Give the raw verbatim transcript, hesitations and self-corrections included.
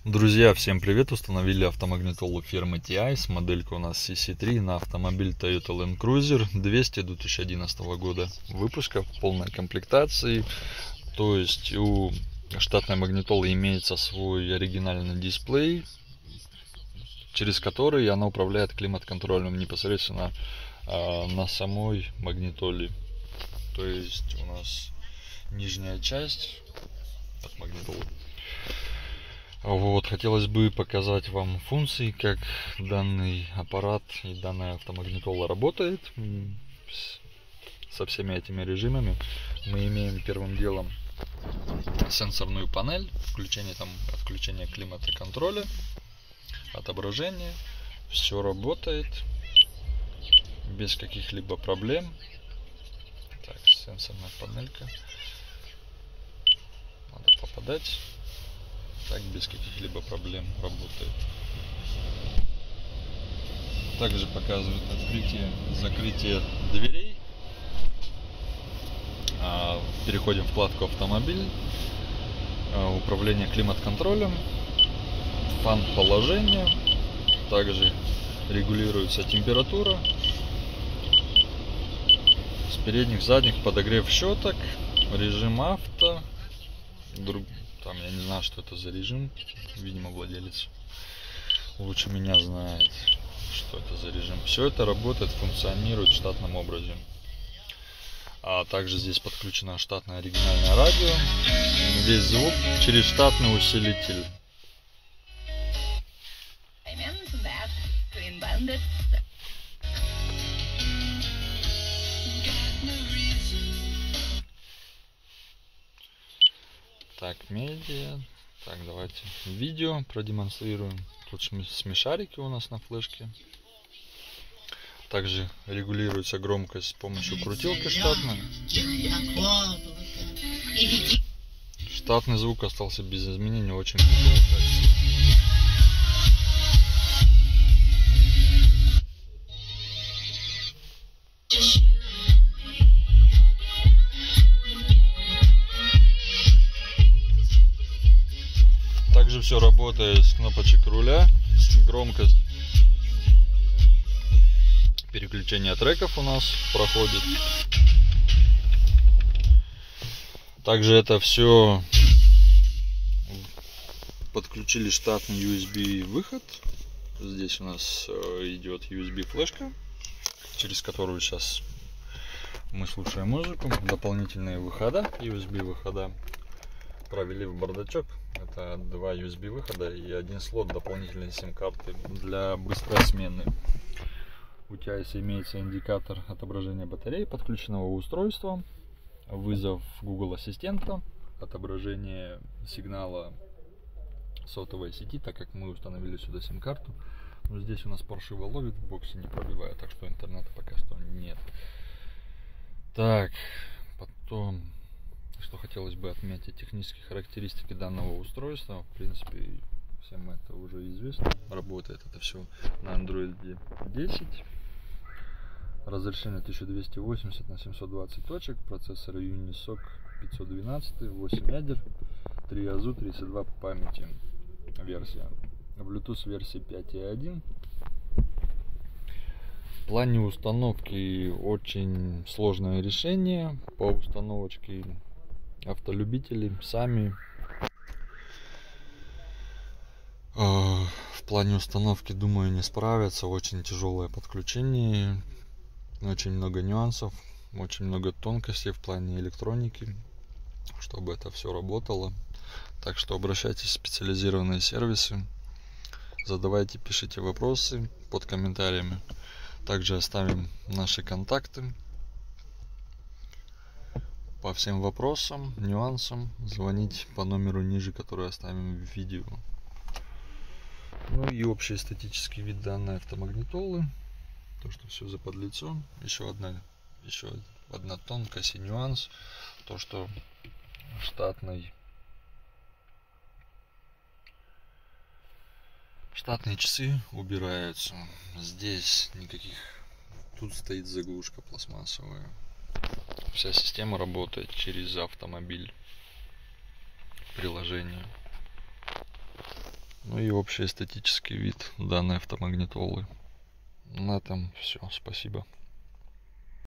Друзья, всем привет! Установили автомагнитолу фирмы ти ай с моделькой у нас си си три на автомобиль Toyota Land Cruiser двести две тысячи одиннадцатого года выпуска в полной комплектации. То есть у штатной магнитолы имеется свой оригинальный дисплей, через который она управляет климат-контролем непосредственно э, на самой магнитоле. То есть у нас нижняя часть от магнитолы. Вот, хотелось бы показать вам функции, как данный аппарат и данная автомагнитола работает со всеми этими режимами. Мы имеем первым делом сенсорную панель, включение там, отключение климата-контроля, отображение. Все работает без каких-либо проблем. Так, сенсорная панелька. Надо попадать. Так без каких-либо проблем работает. Также показывает открытие, закрытие дверей. Переходим в вкладку автомобиль, управление климат-контролем, фан положение. Также регулируется температура. С передних, задних подогрев щеток, режим авто. Друг... Там я не знаю, что это за режим. Видимо, владелец лучше меня знает, что это за режим. Все это работает, функционирует в штатном образе. А также здесь подключено штатное оригинальное радио. Весь звук через штатный усилитель. Так, медиа. Так, давайте видео продемонстрируем. Тут смешарики у нас на флешке. Также регулируется громкость с помощью крутилки штатной. Штатный звук остался без изменений, очень крутого качества. Также все работает с кнопочек руля, громкость переключения треков у нас проходит. Также это все подключили штатный ю эс би выход. Здесь у нас идет ю эс би флешка, через которую сейчас мы слушаем музыку. Дополнительные выхода, ю эс би выхода провели в бардачок. Это два ю эс би выхода и один слот дополнительной сим-карты для быстрой смены. У тебя если имеется индикатор отображения батареи подключенного устройства, вызов Google Ассистента, отображение сигнала сотовой сети, так как мы установили сюда сим-карту. Но здесь у нас паршиво ловит, в боксе не пробивает, так что интернета пока что нет. Так, потом... Что хотелось бы отметить, технические характеристики данного устройства. В принципе, всем это уже известно. Работает это все на Android десять. Разрешение тысяча двести восемьдесят на семьсот двадцать точек. Процессор Unisoc пятьсот двенадцать, восемь ядер, три азу, тридцать два по памяти версия. Bluetooth версии пять и один. В плане установки очень сложное решение по установочке. Автолюбители сами э, в плане установки, думаю, не справятся. Очень тяжелое подключение, очень много нюансов, очень много тонкостей в плане электроники, чтобы это все работало. Так что обращайтесь в специализированные сервисы, задавайте, пишите вопросы под комментариями. Также оставим наши контакты. По всем вопросам, нюансам звонить по номеру ниже, который оставим в видео. Ну и общий эстетический вид данной автомагнитолы. То, что все заподлицо. Еще одна, еще одна тонкость и нюанс. То, что штатный, штатные часы убираются. Здесь никаких... Тут стоит заглушка пластмассовая. Вся система работает через автомобиль, приложение. Ну и общий эстетический вид данной автомагнитолы. На этом все. Спасибо.